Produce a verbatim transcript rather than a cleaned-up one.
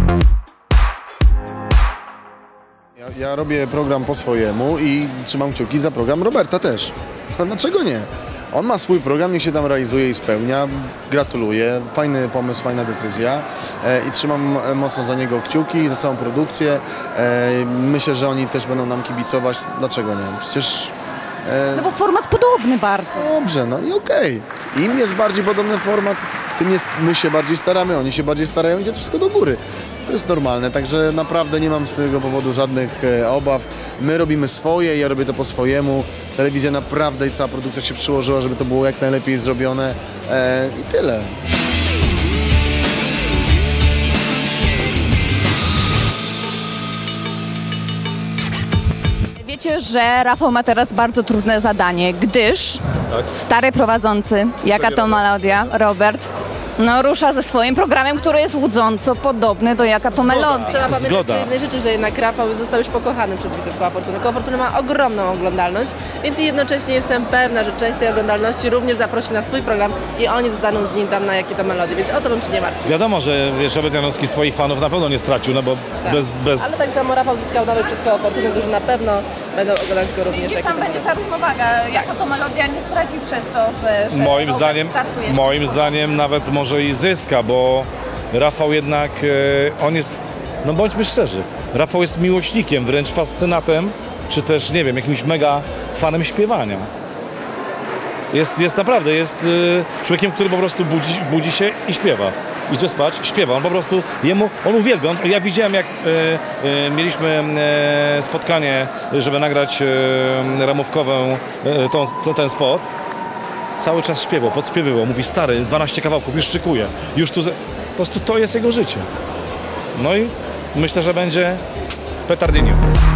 Ja, ja robię program po swojemu i trzymam kciuki za program Roberta też. No dlaczego nie? On ma swój program, niech się tam realizuje i spełnia. Gratuluję, fajny pomysł, fajna decyzja e, i trzymam mocno za niego kciuki, za całą produkcję. E, myślę, że oni też będą nam kibicować. Dlaczego nie? Przecież... E, No bo format podobny bardzo. Dobrze, no i okej. Im jest bardziej podobny format, tym jest, my się bardziej staramy, oni się bardziej starają, idzie to wszystko do góry. To jest normalne, także naprawdę nie mam z tego powodu żadnych e, obaw. My robimy swoje, ja robię to po swojemu. Telewizja naprawdę i cała produkcja się przyłożyła, żeby to było jak najlepiej zrobione e, i tyle. Wiecie, że Rafał ma teraz bardzo trudne zadanie, gdyż Tak. stary prowadzący, jaka to melodia, Robert, no rusza ze swoim programem, który jest łudząco podobny do Jaka to melodia. Trzeba pamiętać Zgoda. o jednej rzeczy, że jednak Rafał został już pokochany przez widzów Koła Fortuny. Koło Fortuny ma ogromną oglądalność, więc jednocześnie jestem pewna, że część tej oglądalności również zaprosi na swój program i oni zostaną z nim tam na Jakie to melodie, więc o to bym się nie martwił. Wiadomo, że wiesz, Robert Janowski swoich fanów na pewno nie stracił, no bo Tak. bez... bez... Ale tak samo Rafał zyskał nowych przez Koło Fortuny, którzy na pewno będą oglądać go również. Gdzieś Jakie tam to będzie melodie. ta równowaga, Jaka to melodia nie straci przez to, że, że Moim Robert zdaniem, startuje. moim zdaniem nawet może i zyska, bo Rafał jednak, e, on jest, no bądźmy szczerzy, Rafał jest miłośnikiem, wręcz fascynatem, czy też, nie wiem, jakimś mega fanem śpiewania. Jest, jest naprawdę, jest e, człowiekiem, który po prostu budzi, budzi się i śpiewa. Idzie spać, śpiewa. On po prostu, jemu, on uwielbia. On, ja widziałem, jak e, e, mieliśmy e, spotkanie, żeby nagrać e, ramówkową, e, tą, to, ten spot. Cały czas śpiewał, podśpiewywał. Mówi, stary, dwanaście kawałków, już szykuje. Już tu... Ze... Po prostu to jest jego życie. No i myślę, że będzie petardyniu.